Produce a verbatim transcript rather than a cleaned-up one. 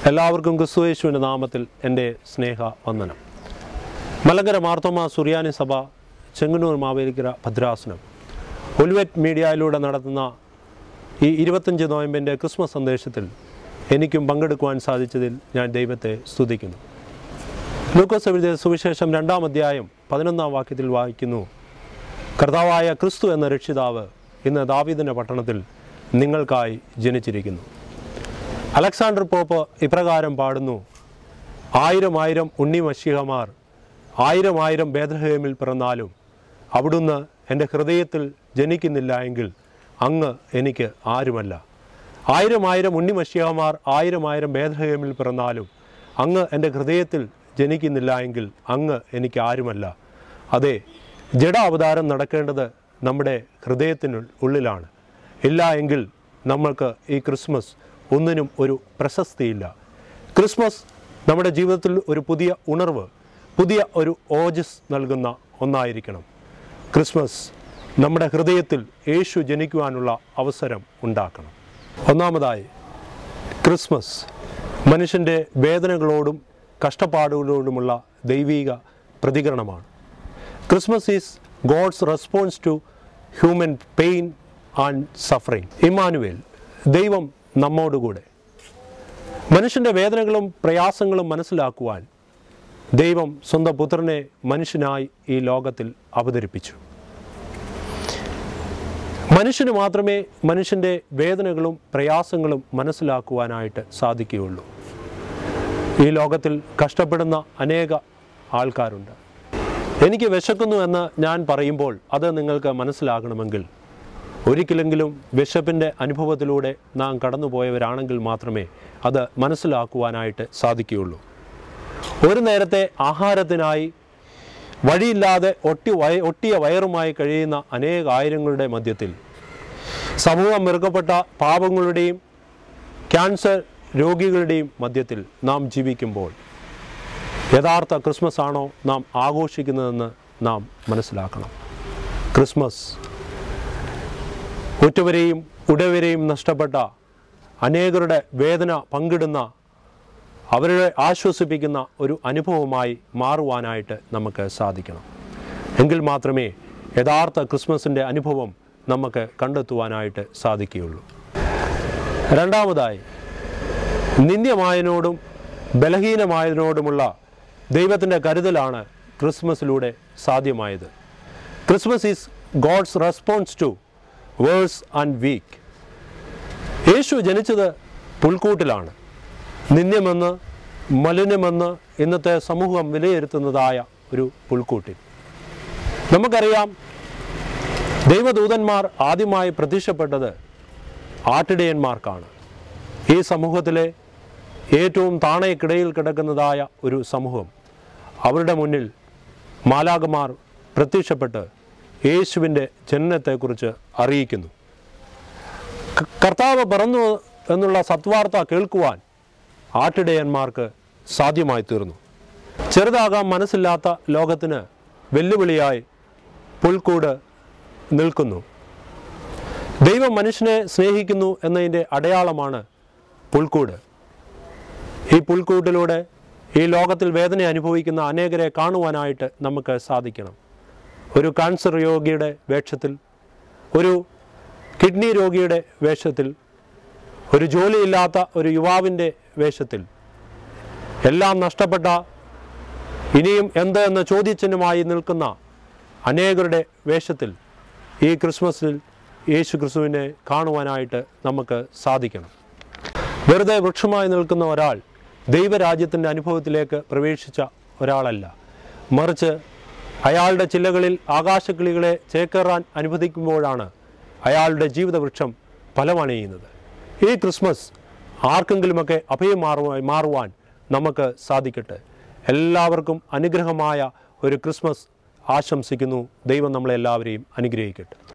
എല്ലാവർക്കും ക്രിസ്തുയേശുവിൻ്റെ നാമത്തിൽ എൻ്റെ സ്നേഹ വന്ദനം. മലങ്കര മാർത്തോമാ സുറിയാനി സഭ, ചെങ്ങന്നൂർ മാവേലിക്കര ഭദ്രാസനം, ഒലിവറ്റ് മീഡിയയിലൂടെ നടത്തുന്ന ഈ ഇരുപത്തഞ്ച് നോയമ്പിൻ്റെ ക്രിസ്മസ് സന്ദേശത്തിൽ എനിക്കും പങ്കെടുക്കുവാൻ സാധിച്ചതിൽ ഞാൻ ദൈവത്തെ സ്തുതിക്കുന്നു. ലൂക്കോസ് എഴുതിയ സുവിശേഷം രണ്ടാം അധ്യായം പതിനൊന്നാം വാക്യത്തിൽ വായിക്കുന്നു, കർത്താവായ ക്രിസ്തു എന്ന രക്ഷിതാവ് ഇന്ന് ദാവീദിൻ്റെ പട്ടണത്തിൽ നിങ്ങൾക്കായി ജനിച്ചിരിക്കുന്നു. അലക്സാണ്ടർ പോപ്പ് ഇപ്രകാരം പാടുന്നു, ആയിരം ആയിരം ഉണ്ണി മശീഹമാർ ആയിരം ആയിരം ബേത്ലഹേമിൽ പിറന്നാലും അവിടുന്ന് എൻ്റെ ഹൃദയത്തിൽ ജനിക്കുന്നില്ല എങ്കിൽ അങ്ങ് എനിക്ക് ആരുമല്ല. ആയിരം ആയിരം ഉണ്ണി മശീഹമാർ ആയിരം ആയിരം ബേത്ലഹേമിൽ പിറന്നാലും അങ്ങ് എൻ്റെ ഹൃദയത്തിൽ ജനിക്കുന്നില്ല എങ്കിൽ അങ്ങ് എനിക്ക് ആരുമല്ല. അതെ, ജഡ അവതാരം നടക്കേണ്ടത് നമ്മുടെ ഹൃദയത്തിന് ഉള്ളിലാണ്. ഇല്ല എങ്കിൽ നമ്മൾക്ക് ഈ ക്രിസ്മസ് ഒന്നിനും ഒരു പ്രശസ്തിയില്ല. ക്രിസ്മസ് നമ്മുടെ ജീവിതത്തിൽ ഒരു പുതിയ ഉണർവ്, പുതിയ ഒരു ഓജസ് നൽകുന്ന ഒന്നായിരിക്കണം. ക്രിസ്മസ് നമ്മുടെ ഹൃദയത്തിൽ യേശു ജനിക്കുവാനുള്ള അവസരം ഉണ്ടാക്കണം. ഒന്നാമതായി, ക്രിസ്മസ് മനുഷ്യൻ്റെ വേദനകളോടും കഷ്ടപ്പാടുകളോടുമുള്ള ദൈവിക പ്രതികരണമാണ്. Christmas is God's response to human pain and suffering. Emmanuel, ദൈവം നമ്മോടുകൂടെ. മനുഷ്യൻ്റെ വേദനകളും പ്രയാസങ്ങളും മനസ്സിലാക്കുവാൻ ദൈവം സ്വന്തം പുത്രനെ മനുഷ്യനായി ഈ ലോകത്തിൽ അവതരിപ്പിച്ചു. മനുഷ്യന് മാത്രമേ മനുഷ്യൻ്റെ വേദനകളും പ്രയാസങ്ങളും മനസ്സിലാക്കുവാനായിട്ട് സാധിക്കുകയുള്ളൂ. ഈ ലോകത്തിൽ കഷ്ടപ്പെടുന്ന അനേക ആൾക്കാരുണ്ട്. എനിക്ക് വിശക്കുന്നു എന്ന് ഞാൻ പറയുമ്പോൾ അത് നിങ്ങൾക്ക് മനസ്സിലാകണമെങ്കിൽ ഒരിക്കലെങ്കിലും വിശപ്പിൻ്റെ അനുഭവത്തിലൂടെ നാം കടന്നുപോയവരാണെങ്കിൽ മാത്രമേ അത് മനസ്സിലാക്കുവാനായിട്ട് സാധിക്കുകയുള്ളൂ. ഒരു നേരത്തെ ആഹാരത്തിനായി വഴിയില്ലാതെ ഒട്ടി വയ ഒട്ടിയ വയറുമായി കഴിയുന്ന അനേക ആയിരങ്ങളുടെ മധ്യത്തിൽ സമൂഹം വെറുക്കപ്പെട്ട പാപങ്ങളുടെയും ക്യാൻസർ രോഗികളുടെയും മധ്യത്തിൽ നാം ജീവിക്കുമ്പോൾ യഥാർത്ഥ ക്രിസ്മസ് ആണോ നാം ആഘോഷിക്കുന്നതെന്ന് നാം മനസ്സിലാക്കണം. ക്രിസ്മസ് ഉറ്റവരെയും ഉടയവരെയും നഷ്ടപ്പെട്ട അനേകരുടെ വേദന പങ്കിടുന്ന, അവരെ ആശ്വസിപ്പിക്കുന്ന ഒരു അനുഭവമായി മാറുവാനായിട്ട് നമുക്ക് സാധിക്കണം. എങ്കിൽ മാത്രമേ യഥാർത്ഥ ക്രിസ്മസിൻ്റെ അനുഭവം നമുക്ക് കണ്ടെത്തുവാനായിട്ട് സാധിക്കുകയുള്ളൂ. രണ്ടാമതായി, നിന്ദ്യമായതിനോടും ബലഹീനമായതിനോടുമുള്ള ദൈവത്തിൻ്റെ കരുതലാണ് ക്രിസ്മസിലൂടെ സാധ്യമായത്. Christmas is God's response to worse and weak. യേശു ജനിച്ചത് പുൽക്കൂട്ടിലാണ്. നിന്ദ്യമെന്ന് മലിനമെന്ന് ഇന്നത്തെ സമൂഹം വിലയിരുത്തുന്നതായ ഒരു പുൽക്കൂട്ടിൽ. നമുക്കറിയാം, ദൈവദൂതന്മാർ ആദ്യമായി പ്രത്യക്ഷപ്പെട്ടത് ആട്ടിടയന്മാർക്കാണ്. ഈ സമൂഹത്തിലെ ഏറ്റവും താണയ്ക്കിടയിൽ കിടക്കുന്നതായ ഒരു സമൂഹം, അവരുടെ മുന്നിൽ മാലാഖമാർ പ്രത്യക്ഷപ്പെട്ട് യേശുവിൻ്റെ ജനനത്തെക്കുറിച്ച് അറിയിക്കുന്നു. കർത്താവ് പിറന്നു എന്നുള്ള സത്വാർത്ത കേൾക്കുവാൻ ആട്ടിടയന്മാർക്ക് സാധ്യമായി തീർന്നു. ചെറുതാകാൻ മനസ്സില്ലാത്ത ലോകത്തിന് വെല്ലുവിളിയായി പുൽക്കൂട് നിൽക്കുന്നു. ദൈവം മനുഷ്യനെ സ്നേഹിക്കുന്നു എന്നതിൻ്റെ അടയാളമാണ് പുൽക്കൂട്. ഈ പുൽക്കൂട്ടിലൂടെ ഈ ലോകത്തിൽ വേദന അനുഭവിക്കുന്ന അനേകരെ കാണുവാനായിട്ട് നമുക്ക് സാധിക്കണം. ഒരു ക്യാൻസർ രോഗിയുടെ വേഷത്തിൽ, ഒരു കിഡ്നി രോഗിയുടെ വേഷത്തിൽ, ഒരു ജോലിയില്ലാത്ത ഒരു യുവാവിൻ്റെ വേഷത്തിൽ, എല്ലാം നഷ്ടപ്പെട്ട ഇനിയും എന്ത് എന്ന ചോദ്യചിഹ്നമായി നിൽക്കുന്ന അനേകരുടെ വേഷത്തിൽ ഈ ക്രിസ്മസിൽ യേശു ക്രിസ്തുവിനെ കാണുവാനായിട്ട് നമുക്ക് സാധിക്കണം. വെറുതെ വൃക്ഷമായി നിൽക്കുന്ന ഒരാൾ ദൈവരാജ്യത്തിൻ്റെ അനുഭവത്തിലേക്ക് പ്രവേശിച്ച ഒരാളല്ല, മറിച്ച് അയാളുടെ ചില്ലകളിൽ ആകാശക്കിളികളെ ചേക്കേറാൻ അനുവദിക്കുമ്പോഴാണ് അയാളുടെ ജീവിതവൃക്ഷം ഫലമണിയുന്നത്. ഈ ക്രിസ്മസ് ആർക്കെങ്കിലുമൊക്കെ അഭയം മാറുവാൻ മാറുവാൻ നമുക്ക് സാധിക്കട്ടെ. എല്ലാവർക്കും അനുഗ്രഹമായ ഒരു ക്രിസ്മസ് ആശംസിക്കുന്നു. ദൈവം നമ്മളെല്ലാവരെയും അനുഗ്രഹിക്കട്ടെ.